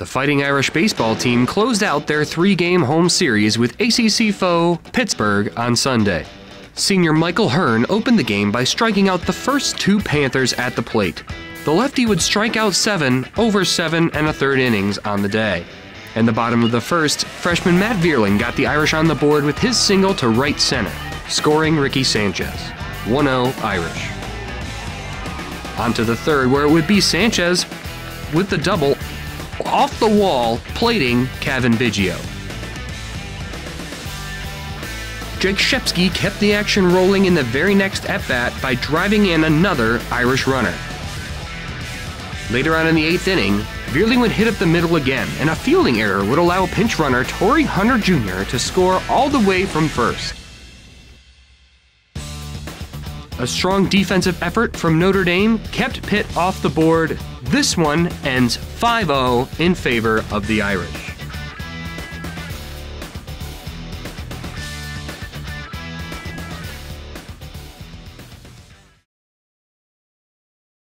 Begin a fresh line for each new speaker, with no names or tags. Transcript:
The Fighting Irish baseball team closed out their 3-game home series with ACC foe Pittsburgh on Sunday. Senior Michael Hearn opened the game by striking out the first 2 Panthers at the plate. The lefty would strike out 7 over 7 1/3 innings on the day. In the bottom of the first, freshman Matt Vierling got the Irish on the board with his single to right center, scoring Ricky Sanchez. 1-0 Irish. On to the third, where it would be Sanchez with the double off the wall, plating Kevin Biggio. Jake Shepsky kept the action rolling in the very next at-bat by driving in another Irish runner. Later on in the 8th inning, Vierling would hit up the middle again, and a fielding error would allow pinch runner Torrey Hunter Jr. to score all the way from first. A strong defensive effort from Notre Dame kept Pitt off the board. This one ends 5-0 in favor of the Irish.